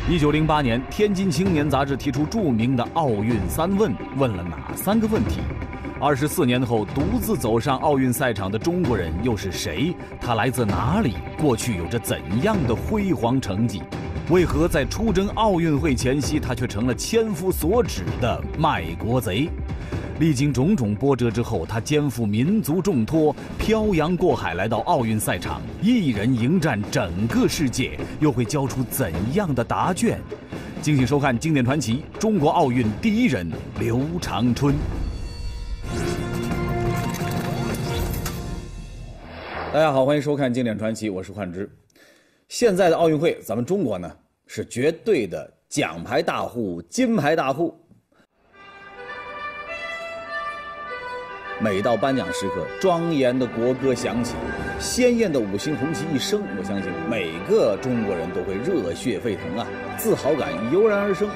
1908年，天津青年杂志提出著名的奥运3问，问了哪3个问题？24年后，独自走上奥运赛场的中国人又是谁？他来自哪里？过去有着怎样的辉煌成绩？为何在出征奥运会前夕，他却成了千夫所指的卖国贼？历经种种波折之后，他肩负民族重托，漂洋过海来到奥运赛场，一人迎战整个世界，又会交出怎样的答卷？敬请收看经典传奇《中国奥运第一人刘长春》。大家好，欢迎收看经典传奇，我是幻之。现在的奥运会，咱们中国呢是绝对的奖牌大户、金牌大户。每到颁奖时刻，庄严的国歌响起，鲜艳的5星红旗一升，我相信每个中国人都会热血沸腾啊，自豪感油然而生。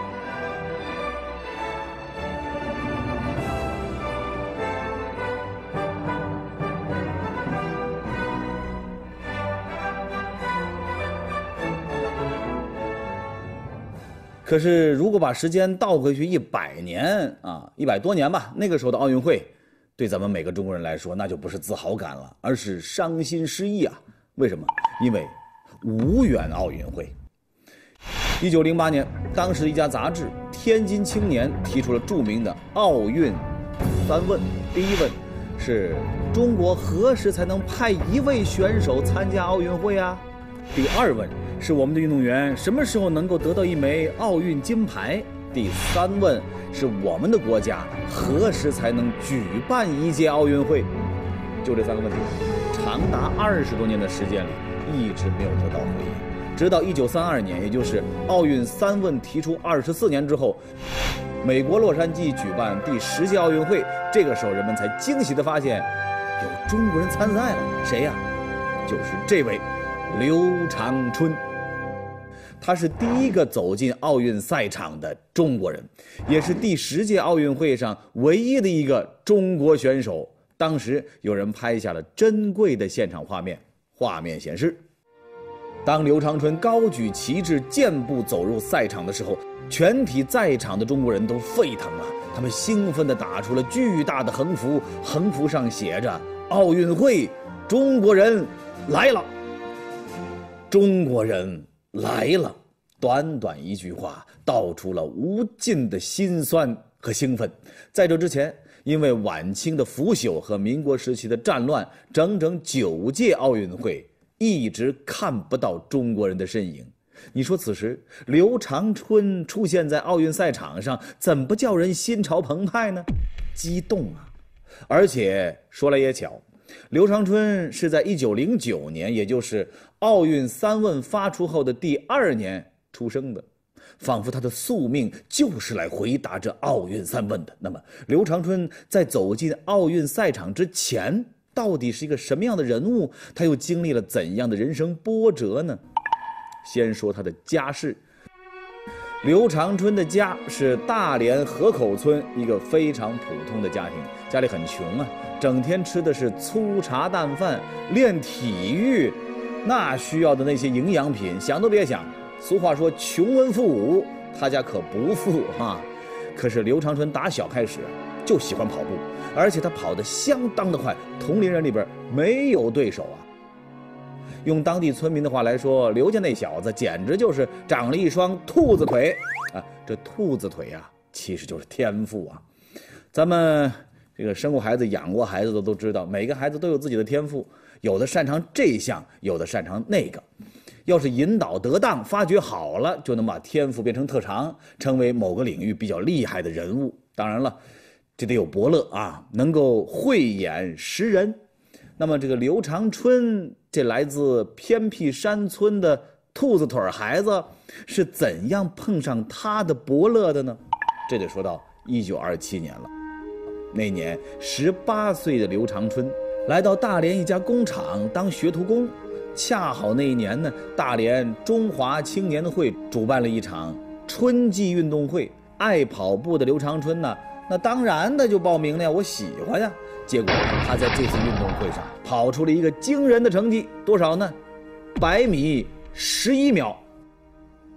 可是如果把时间倒回去100年啊，100多年吧，那个时候的奥运会对咱们每个中国人来说，那就不是自豪感了，而是伤心失意啊！为什么？因为无缘奥运会。1908年，当时的一家杂志《天津青年》提出了著名的奥运3问。第一问是：中国何时才能派1位选手参加奥运会啊？第2问是：我们的运动员什么时候能够得到1枚奥运金牌？第3问是我们的国家何时才能举办1届奥运会？就这3个问题，长达20多年的时间里一直没有得到回应。直到1932年，也就是奥运3问提出24年之后，美国洛杉矶举办第10届奥运会，这个时候人们才惊喜地发现有中国人参赛了。谁呀？就是这位刘长春。他是第一个走进奥运赛场的中国人，也是第10届奥运会上唯一的一个中国选手。当时有人拍下了珍贵的现场画面，画面显示，当刘长春高举旗帜健步走入赛场的时候，全体在场的中国人都沸腾了，他们兴奋地打出了巨大的横幅，横幅上写着“奥运会，中国人来了”。中国人来了，短短一句话道出了无尽的辛酸和兴奋。在这之前，因为晚清的腐朽和民国时期的战乱，整整9届奥运会一直看不到中国人的身影。你说此时刘长春出现在奥运赛场上，怎不叫人心潮澎湃呢？激动啊！而且说来也巧，刘长春是在1909年，也就是奥运3问发出后的第2年出生的，仿佛他的宿命就是来回答这奥运3问的。那么刘长春在走进奥运赛场之前，到底是一个什么样的人物？他又经历了怎样的人生波折呢？先说他的家世。刘长春的家是大连河口村一个非常普通的家庭，家里很穷啊，整天吃的是粗茶淡饭，练体育那需要的那些营养品想都别想。俗话说穷文富武，他家可不富啊。可是刘长春打小开始就喜欢跑步，而且他跑得相当的快，同龄人里边没有对手啊。用当地村民的话来说，刘家那小子简直就是长了一双兔子腿啊！这兔子腿啊，其实就是天赋啊。咱们这个生过孩子、养过孩子的都知道，每个孩子都有自己的天赋，有的擅长这项，有的擅长那个。要是引导得当，发掘好了，就能把天赋变成特长，成为某个领域比较厉害的人物。当然了，这得有伯乐啊，能够慧眼识人。那么这个刘长春，这来自偏僻山村的兔子腿孩子，是怎样碰上他的伯乐的呢？这得说到1927年了。那年18岁的刘长春来到大连一家工厂当学徒工，恰好那一年呢，大连中华青年会主办了一场春季运动会。爱跑步的刘长春呢，那当然的就报名了呀，我喜欢呀。结果他在这次运动会上跑出了一个惊人的成绩，多少呢？100米11秒。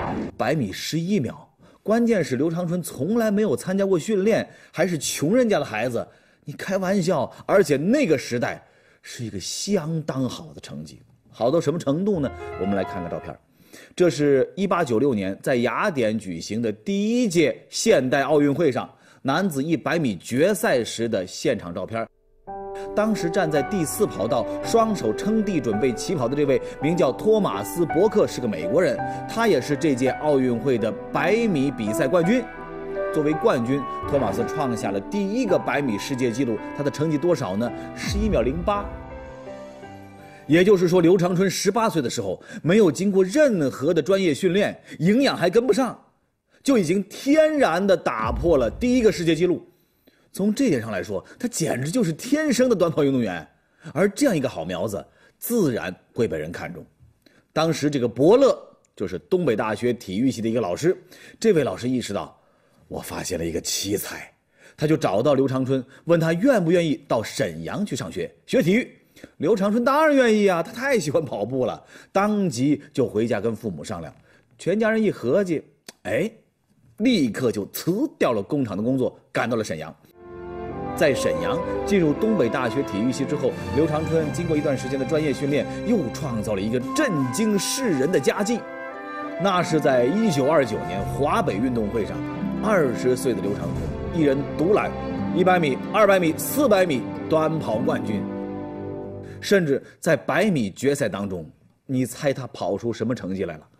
100米11秒，关键是刘长春从来没有参加过训练，还是穷人家的孩子，你开玩笑？而且那个时代是一个相当好的成绩，好到什么程度呢？我们来看看照片。这是1896年在雅典举行的第1届现代奥运会上男子100米决赛时的现场照片。当时站在第4跑道，双手撑地准备起跑的这位名叫托马斯·伯克，是个美国人，他也是这届奥运会的100米比赛冠军。作为冠军，托马斯创下了第1个100米世界纪录，他的成绩多少呢？11秒08。也就是说，刘长春18岁的时候，没有经过任何的专业训练，营养还跟不上，就已经天然地打破了第1个世界纪录。从这点上来说，他简直就是天生的短跑运动员，而这样一个好苗子，自然会被人看中。当时这个伯乐就是东北大学体育系的一个老师，这位老师意识到，我发现了一个奇才，他就找到刘长春，问他愿不愿意到沈阳去上学体育。刘长春当然愿意啊，他太喜欢跑步了，当即就回家跟父母商量。全家人一合计，立刻就辞掉了工厂的工作，赶到了沈阳。在沈阳进入东北大学体育系之后，刘长春经过一段时间的专业训练，又创造了一个震惊世人的佳绩。那是在1929年华北运动会上，20岁的刘长春一人独揽100米、200米、400米短跑冠军。甚至在100米决赛当中，你猜他跑出什么成绩来了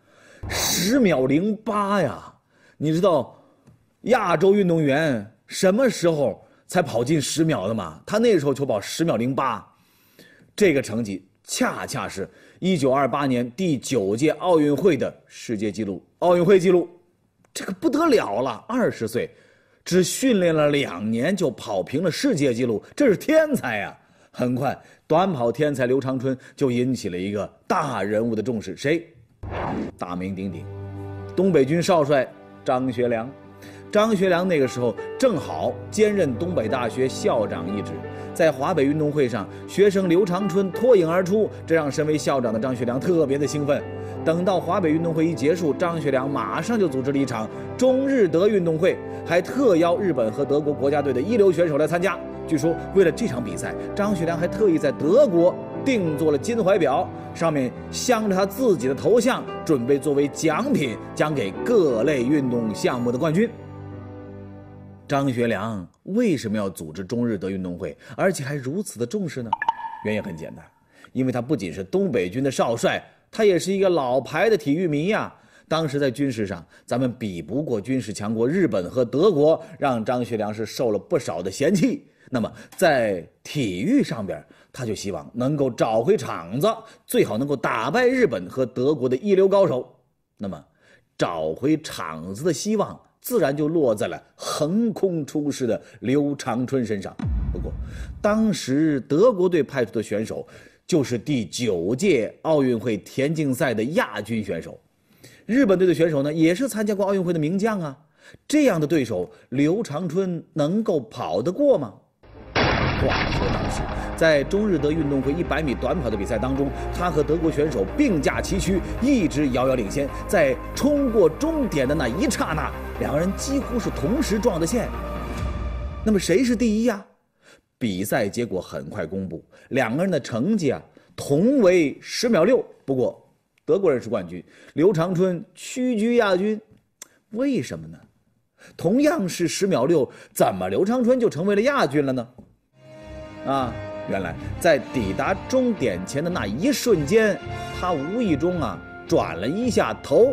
？10秒08呀！你知道亚洲运动员什么时候才跑进10秒的吗？他那时候就跑10秒08，这个成绩恰恰是1928年第9届奥运会的世界纪录、奥运会纪录，这个不得了了！20岁，只训练了2年就跑平了世界纪录，这是天才呀！很快，短跑天才刘长春就引起了一个大人物的重视，谁？大名鼎鼎，东北军少帅张学良。张学良那个时候正好兼任东北大学校长一职，在华北运动会上，学生刘长春脱颖而出，这让身为校长的张学良特别的兴奋。等到华北运动会一结束，张学良马上就组织了一场中日德运动会，还特邀日本和德国国家队的一流选手来参加。据说为了这场比赛，张学良还特意在德国定做了金怀表，上面镶着他自己的头像，准备作为奖品奖给各类运动项目的冠军。张学良为什么要组织中日德运动会，而且还如此的重视呢？原因很简单，因为他不仅是东北军的少帅，他也是一个老牌的体育迷呀。当时在军事上，咱们比不过军事强国日本和德国，让张学良是受了不少的嫌弃。那么在体育上边，他就希望能够找回场子，最好能够打败日本和德国的一流高手。那么找回场子的希望自然就落在了横空出世的刘长春身上。不过当时德国队派出的选手就是第9届奥运会田径赛的亚军选手，日本队的选手呢也是参加过奥运会的名将啊。这样的对手，刘长春能够跑得过吗？话说当时在中日德运动会100米短跑的比赛当中，他和德国选手并驾齐驱，一直遥遥领先。在冲过终点的那一刹那，两个人几乎是同时撞的线。那么谁是第一呀？比赛结果很快公布，两个人的成绩同为10秒6，不过德国人是冠军，刘长春屈居亚军。为什么呢？同样是10秒6，怎么刘长春就成为了亚军了呢？原来在抵达终点前的那一瞬间，他无意中转了一下头，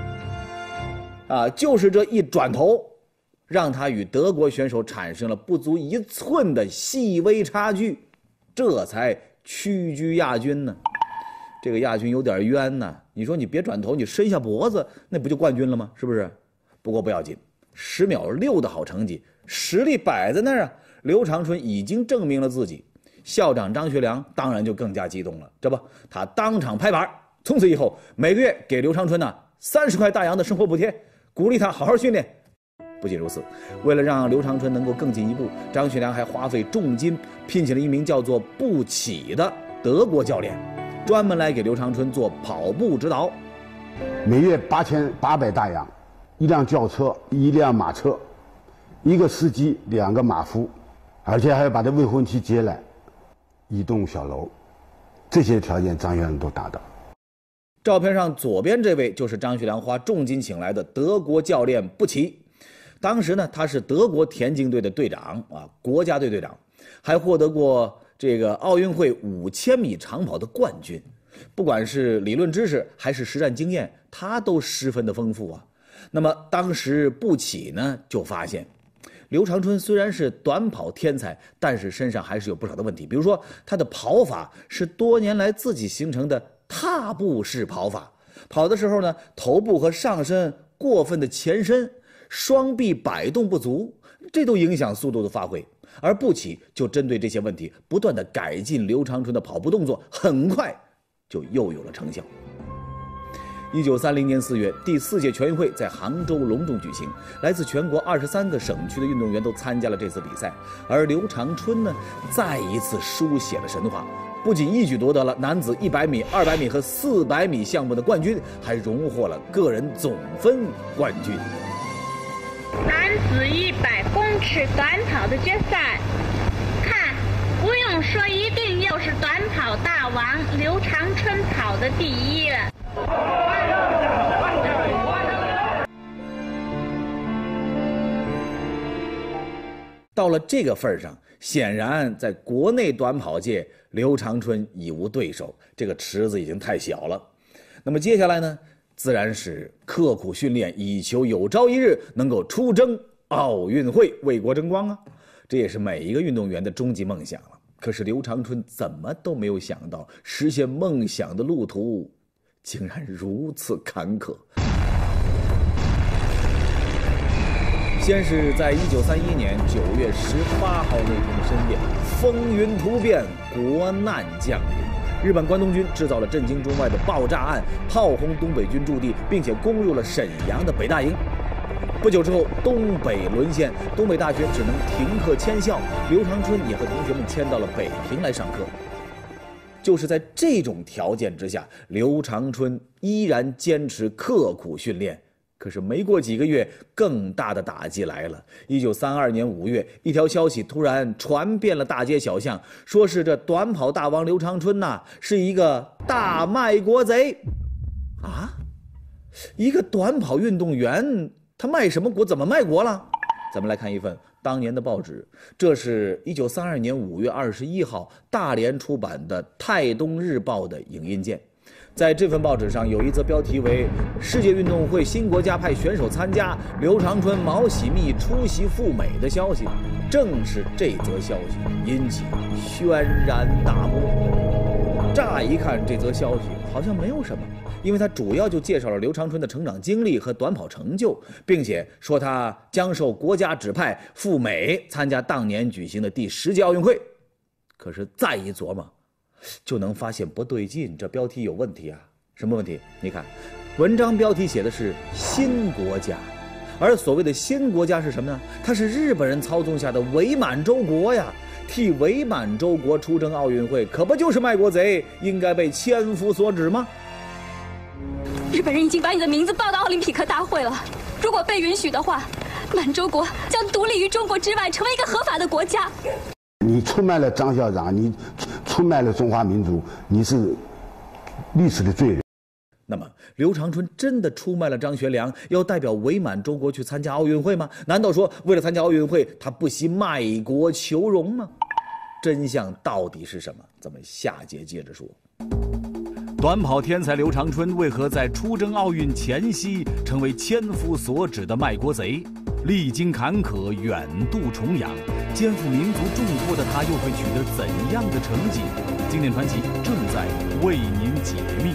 就是这一转头，让他与德国选手产生了不足1寸的细微差距，这才屈居亚军呢。这个亚军有点冤呢，你说你别转头，你伸下脖子，那不就冠军了吗？是不是？不过不要紧，10秒6的好成绩，实力摆在那儿啊。刘长春已经证明了自己，校长张学良当然就更加激动了，这不，他当场拍板，从此以后每个月给刘长春30块大洋的生活补贴，鼓励他好好训练。不仅如此，为了让刘长春能够更进一步，张学良还花费重金聘请了一名叫做布启的德国教练，专门来给刘长春做跑步指导。 每月8800大洋，1辆轿车，1辆马车，1个司机，2个马夫，而且还要把这未婚妻接来，1栋小楼，这些条件张学良都达到。 照片上左边这位就是张学良花重金请来的德国教练布奇，当时呢他是德国田径队的队长啊，国家队队长，还获得过这个奥运会5000米长跑的冠军。不管是理论知识还是实战经验，他都十分的丰富啊。那么当时布奇呢就发现，刘长春虽然是短跑天才，但是身上还是有不少的问题。比如说他的跑法是多年来自己形成的踏步式跑法，跑的时候呢，头部和上身过分的前伸，双臂摆动不足，这都影响速度的发挥。而布奇就针对这些问题，不断的改进刘长春的跑步动作，很快就又有了成效。1930年4月，第4届全运会在杭州隆重举行，来自全国23个省区的运动员都参加了这次比赛，而刘长春呢，再一次书写了神话，不仅一举夺得了男子100米、200米和400米项目的冠军，还荣获了个人总分冠军。 男子100公尺短跑的决赛，看，不用说，一定又是短跑大王刘长春跑的第一了。 到了这个份上，显然在国内短跑界，刘长春已无对手，这个池子已经太小了。那么接下来呢，自然是刻苦训练，以求有朝一日能够出征奥运会，为国争光啊！这也是每一个运动员的终极梦想了。可是刘长春怎么都没有想到，实现梦想的路途竟然如此坎坷。先是在1931年9月18号那天深夜，风云突变，国难降临。日本关东军制造了震惊中外的爆炸案，炮轰东北军驻地，并且攻入了沈阳的北大营。不久之后，东北沦陷，东北大学只能停课迁校，刘长春也和同学们迁到了北平来上课。就是在这种条件之下，刘长春依然坚持刻苦训练。可是没过几个月，更大的打击来了。1932年5月，一条消息突然传遍了大街小巷，说是这短跑大王刘长春呐，是一个大卖国贼。啊，一个短跑运动员，他卖什么国？怎么卖国了？咱们来看一份当年的报纸，这是1932年5月21号大连出版的《泰东日报》的影印件。在这份报纸上有一则标题为“世界运动会新国家派选手参加，刘长春、毛喜密出席赴美”的消息。正是这则消息引起轩然大波。乍一看这则消息好像没有什么，因为它主要就介绍了刘长春的成长经历和短跑成就，并且说他将受国家指派赴美参加当年举行的第10届奥运会。可是再一琢磨，就能发现不对劲，这标题有问题啊！什么问题？你看，文章标题写的是新国家，而所谓的新国家是什么呢？它是日本人操纵下的伪满洲国呀！替伪满洲国出征奥运会，可不就是卖国贼，应该被千夫所指吗？ 日本人已经把你的名字报到奥林匹克大会了，如果被允许的话，满洲国将独立于中国之外，成为一个合法的国家。 你出卖了张校长，你出卖了中华民族，你是历史的罪人。 那么刘长春真的出卖了张学良，要代表伪满洲国去参加奥运会吗？难道说为了参加奥运会，他不惜卖国求荣吗？真相到底是什么？咱们下节接着说。短跑天才刘长春为何在出征奥运前夕成为千夫所指的卖国贼？历经坎坷，远渡重洋，肩负民族重托的他又会取得怎样的成绩？经典传奇正在为您解密。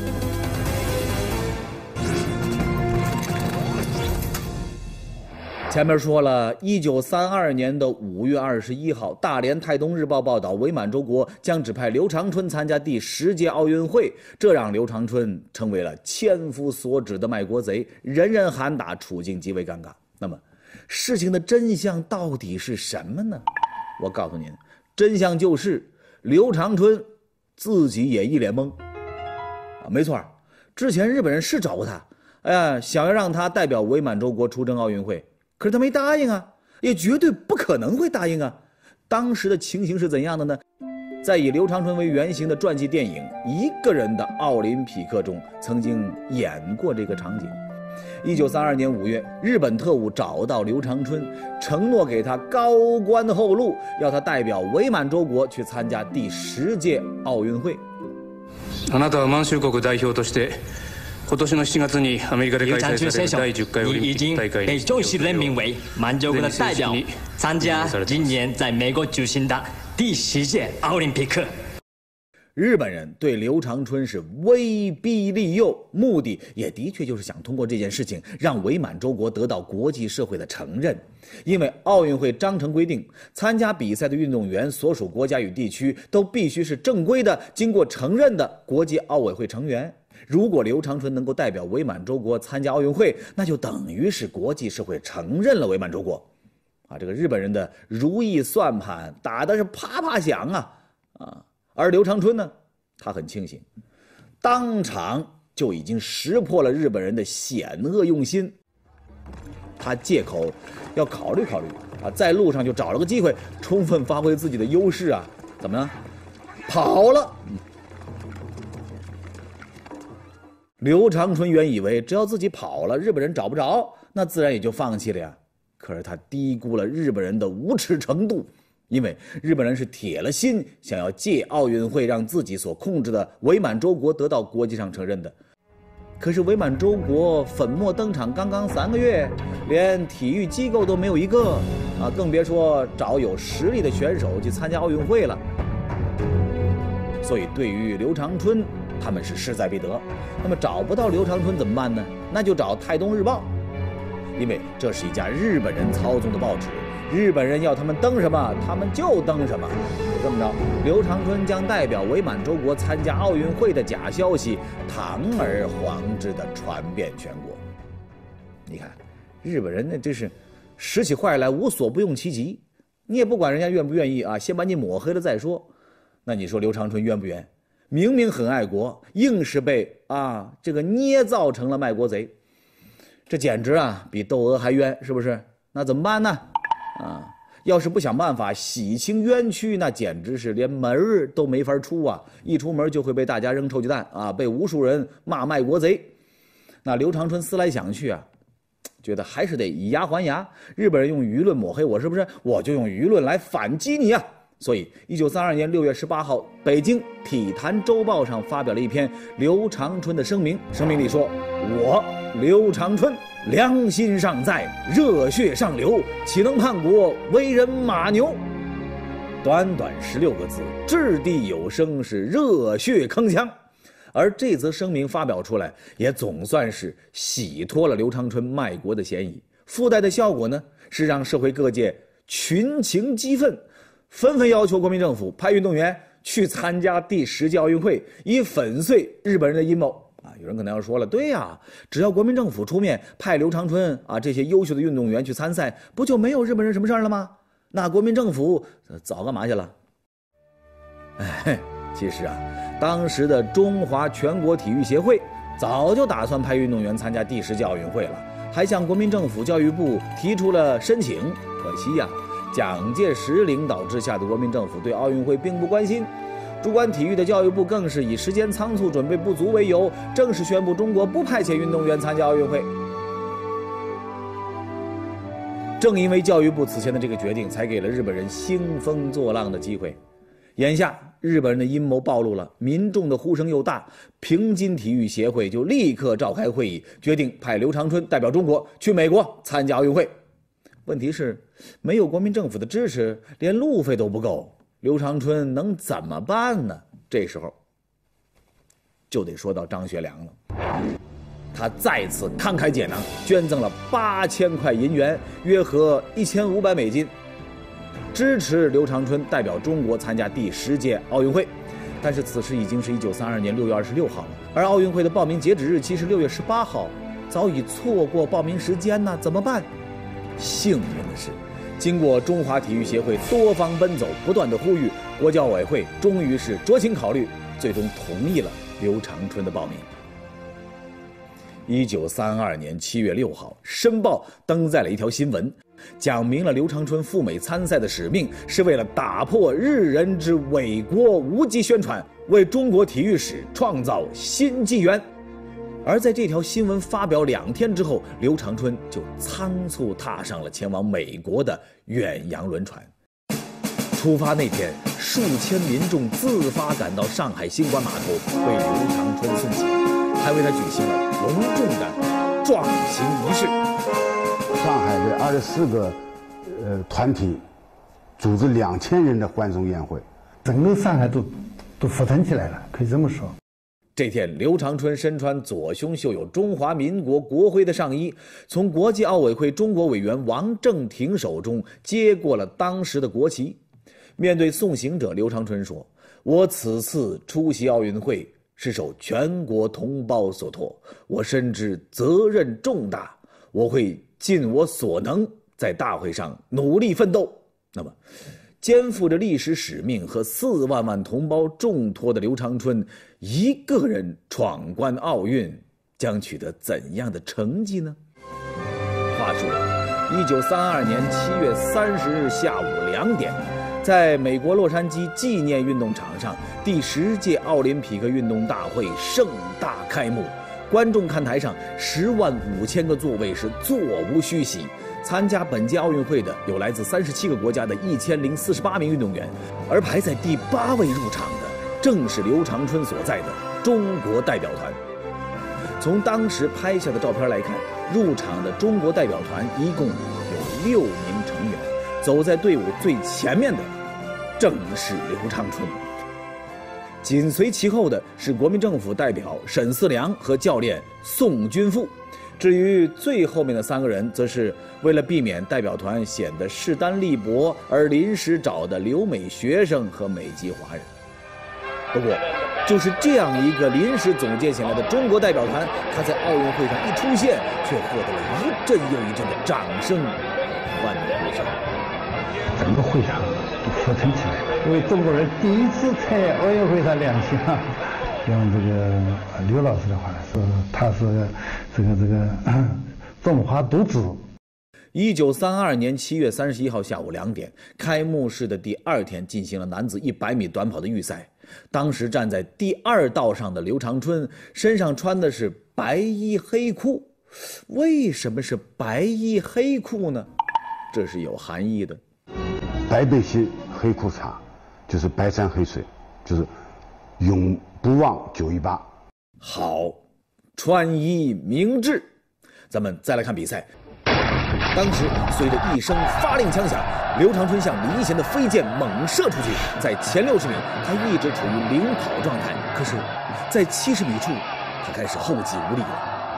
前面说了，1932年的5月21号，大连《泰东日报》报道，伪满洲国将指派刘长春参加第10届奥运会，这让刘长春成为了千夫所指的卖国贼，人人喊打，处境极为尴尬。那么，事情的真相到底是什么呢？我告诉您，真相就是刘长春自己也一脸懵。没错， 之前日本人是找过他，想要让他代表伪满洲国出征奥运会，可是他没答应啊，也绝对不可能会答应啊。当时的情形是怎样的呢？在以刘长春为原型的传记电影《一个人的奥林匹克》中，曾经演过这个场景。1932年5月，日本特务找到刘长春，承诺给他高官厚禄，要他代表伪满洲国去参加第10届奥运会。 あなたは満州国代表として今年の7月にアメリカで開催される第10回オリンピック大会被正式任命为满洲国的代表，参加今年在美国举行的第10届奥林匹克。 日本人对刘长春是威逼利诱，目的也的确就是想通过这件事情让伪满洲国得到国际社会的承认。因为奥运会章程规定，参加比赛的运动员所属国家与地区都必须是正规的、经过承认的国际奥委会成员。如果刘长春能够代表伪满洲国参加奥运会，那就等于是国际社会承认了伪满洲国。这个日本人的如意算盘打的是啪啪响啊！而刘长春呢，他很清醒，当场就已经识破了日本人的险恶用心。他借口要考虑在路上就找了个机会，充分发挥自己的优势啊！怎么呢？跑了。刘长春原以为只要自己跑了，日本人找不着，那自然也就放弃了呀。可是他低估了日本人的无耻程度。因为日本人是铁了心想要借奥运会让自己所控制的伪满洲国得到国际上承认的。可是伪满洲国粉墨登场刚刚3个月，连体育机构都没有一个更别说找有实力的选手去参加奥运会了。所以对于刘长春，他们是势在必得。那么找不到刘长春怎么办呢？那就找《泰东日报》，因为这是一家日本人操纵的报纸。日本人要他们登什么，他们就登什么。就这么着，刘长春将代表伪满洲国参加奥运会的假消息堂而皇之地传遍全国。你看，日本人呢，这是使起坏来无所不用其极。你也不管人家愿不愿意先把你抹黑了再说。那你说刘长春冤不冤？明明很爱国，硬是被这个捏造成了卖国贼。这简直比窦娥还冤，是不是？那怎么办呢？要是不想办法洗清冤屈，那简直是连门都没法出啊！一出门就会被大家扔臭鸡蛋被无数人骂卖国贼。那刘长春思来想去觉得还是得以牙还牙。日本人用舆论抹黑我，是不是？我就用舆论来反击你啊！所以1932年6月18号，北京体坛周报上发表了一篇刘长春的声明。声明里说：“我刘长春良心尚在，热血上流，岂能叛国，为人马牛？”短短16个字，掷地有声，是热血铿锵。而这则声明发表出来，也总算是洗脱了刘长春卖国的嫌疑。附带的效果呢，是让社会各界群情激愤，纷纷要求国民政府派运动员去参加第10届奥运会，以粉碎日本人的阴谋。有人可能要说了，对呀，只要国民政府出面派刘长春这些优秀的运动员去参赛，不就没有日本人什么事了吗？那国民政府早干嘛去了？其实当时的中华全国体育协会早就打算派运动员参加第10届奥运会了，还向国民政府教育部提出了申请。可惜蒋介石领导之下的国民政府对奥运会并不关心。主管体育的教育部更是以时间仓促、准备不足为由，正式宣布中国不派遣运动员参加奥运会。正因为教育部此前的这个决定，才给了日本人兴风作浪的机会。眼下日本人的阴谋暴露了，民众的呼声又大，平津体育协会就立刻召开会议，决定派刘长春代表中国去美国参加奥运会。问题是，没有国民政府的支持，连路费都不够。刘长春能怎么办呢？这时候就得说到张学良了。他再次慷慨解囊，捐赠了8000块银元，约合1500美金，支持刘长春代表中国参加第10届奥运会。但是此时已经是1932年6月26号了，而奥运会的报名截止日期是6月18号，早已错过报名时间呢，怎么办？幸运的是，经过中华体育协会多方奔走，不断的呼吁，国际奥委会终于是酌情考虑，最终同意了刘长春的报名。 1932年7月6号，《申报》登载了一条新闻，讲明了刘长春赴美参赛的使命是为了打破日人之伪国无稽宣传，为中国体育史创造新纪元。而在这条新闻发表2天之后，刘长春就仓促踏上了前往美国的远洋轮船。出发那天，数千民众自发赶到上海新馆码头，为刘长春送行，还为他举行了隆重的壮行仪式。 上海的24个团体组织2000人的欢送宴会， 整个上海都沸腾起来了，可以这么说。 这天，刘长春身穿左胸绣有中华民国国徽的上衣，从国际奥委会中国委员王正廷手中接过了当时的国旗。面对送行者，刘长春说：“我此次出席奥运会是受全国同胞所托，我深知责任重大，我会尽我所能在大会上努力奋斗。”那么肩负着历史使命和4万万同胞重托的刘长春，一个人闯关奥运，将取得怎样的成绩呢？话说1932年7月30日下午2点，在美国洛杉矶纪念运动场上，第10届奥林匹克运动大会盛大开幕。观众看台上10万5千个座位是座无虚席。参加本届奥运会的有来自37个国家的1048名运动员，而排在第8位入场的正是刘长春所在的中国代表团。从当时拍下的照片来看，入场的中国代表团一共有6名成员，走在队伍最前面的正是刘长春。紧随其后的是国民政府代表沈思良和教练宋君富。至于最后面的3个人，则是为了避免代表团显得势单力薄而临时找的留美学生和美籍华人。不过，就是这样一个临时总结起来的中国代表团，他在奥运会上一出现，却获得了一阵又一阵的掌声、欢呼声。 整个会场都沸腾起来了，因为中国人第一次在奥运会上亮相。用这个刘老师的话说，他是这个中华独子。 1932年7月31号下午2点，开幕式的第2天进行了男子100米短跑的预赛。当时站在第2道上的刘长春身上穿的是白衣黑裤。为什么是白衣黑裤呢？这是有含义的。 白背心黑裤衩，就是白山黑水，就是永不忘918。 好，穿衣明志。咱们再来看比赛。当时随着一声发令枪响，刘长春向李一贤的飞箭猛射出去，在前60米他一直处于领跑状态，可是在70米处他开始后继无力了。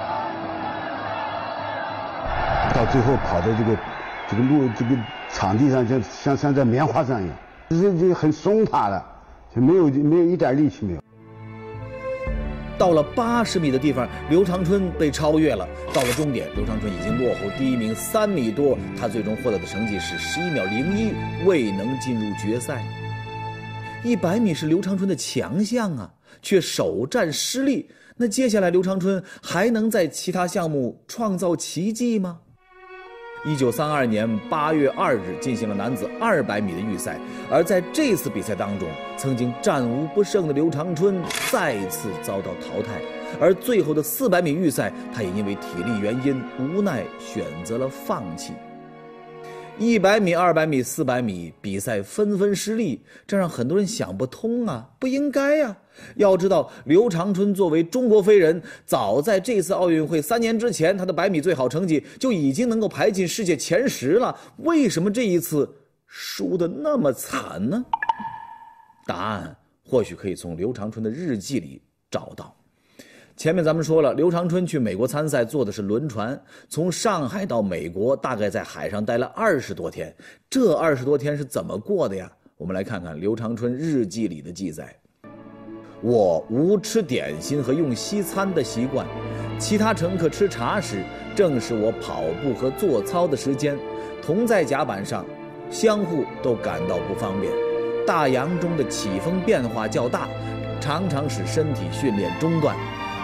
到最后跑的这个场地上，就像在棉花上一样，这很松塌了，就没有一点力气没有。 到了80米的地方，刘长春被超越了。到了终点，刘长春已经落后第1名3米多，他最终获得的成绩是11秒01，未能进入决赛。100米是刘长春的强项啊，却首战失利。那接下来刘长春还能在其他项目创造奇迹吗？1932年8月2日进行了男子200米的预赛，而在这次比赛当中，曾经战无不胜的刘长春再次遭到淘汰，而最后的400米预赛，他也因为体力原因无奈选择了放弃。100米、200米、400米比赛纷纷失利，这让很多人想不通啊，不应该啊！要知道，刘长春作为中国飞人，早在这次奥运会3年之前，他的100米最好成绩就已经能够排进世界前10了，为什么这一次输得那么惨呢？答案或许可以从刘长春的日记里找到。前面咱们说了，刘长春去美国参赛坐的是轮船，从上海到美国大概在海上待了20多天。这20多天是怎么过的呀？我们来看看刘长春日记里的记载。我无吃点心和用西餐的习惯，其他乘客吃茶时，正是我跑步和做操的时间，同在甲板上，相互都感到不方便。大洋中的起风变化较大，常常使身体训练中断。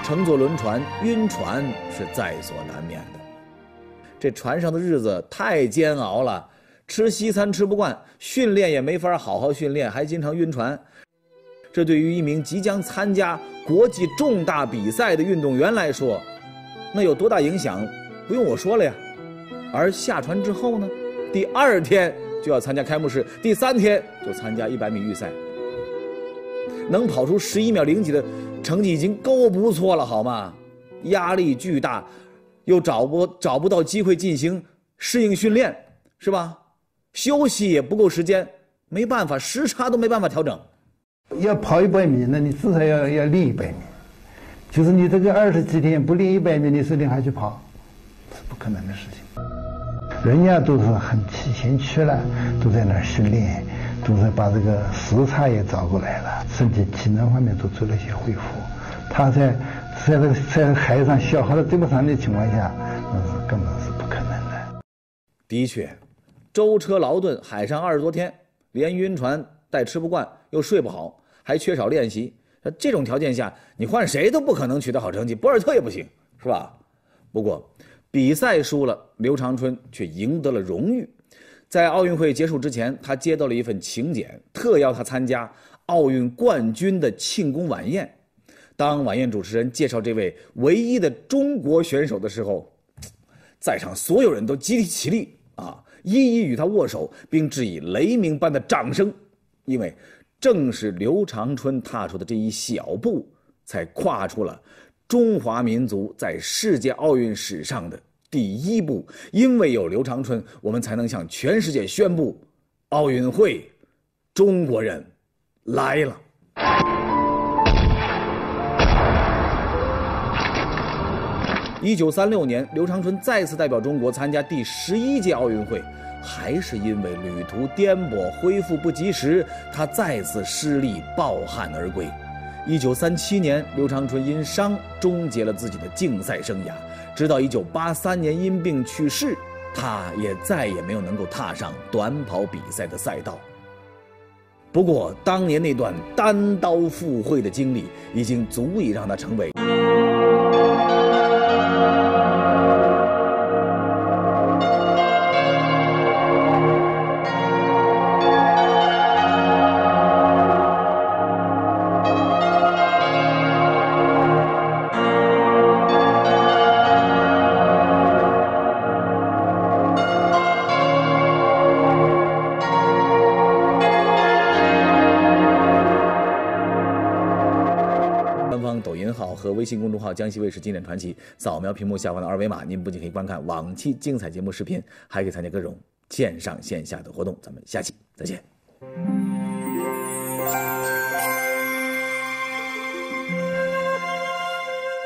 乘坐轮船晕船是在所难免的。这船上的日子太煎熬了，吃西餐吃不惯，训练也没法好好训练，还经常晕船。这对于一名即将参加国际重大比赛的运动员来说，那有多大影响，不用我说了呀。而下船之后呢，第2天就要参加开幕式，第3天就参加100米预赛。能跑出11秒0几的成绩已经够不错了，好吗？压力巨大，又找不到机会进行适应训练，是吧？休息也不够时间，没办法，时差都没办法调整。 要跑100米，那你至少要练100米。就是你这个20几天不练100米，你10天还去跑，是不可能的事情。人家都是很提前去了，都在那儿训练，都在把这个时差也找过来了，身体机能方面都做了一些恢复。他在海上消耗的这么长的情况下，那是根本是不可能的。 的确，舟车劳顿，海上20多天，连晕船带吃不惯，又睡不好，还缺少练习。这种条件下，你换谁都不可能取得好成绩，博尔特也不行，是吧？不过比赛输了，刘长春却赢得了荣誉。在奥运会结束之前，他接到了一份请柬，特邀他参加奥运冠军的庆功晚宴。当晚宴主持人介绍这位唯一的中国选手的时候，在场所有人都集体起立一一与他握手，并致以雷鸣般的掌声，因为正是刘长春踏出的这一小步，才跨出了中华民族在世界奥运史上的第1步。因为有刘长春，我们才能向全世界宣布，奥运会，中国人来了。1936年，刘长春再次代表中国参加第11届奥运会，还是因为旅途颠簸，恢复不及时，他再次失利抱憾而归。1937年，刘长春因伤终结了自己的竞赛生涯，直到1983年因病去世，他也再也没有能够踏上短跑比赛的赛道。不过，当年那段单刀赴会的经历，已经足以让他成为抖音号和微信公众号江西卫视经典传奇，扫描屏幕下方的2维码，您不仅可以观看往期精彩节目视频，还可以参加各种线上线下的活动。咱们下期再见。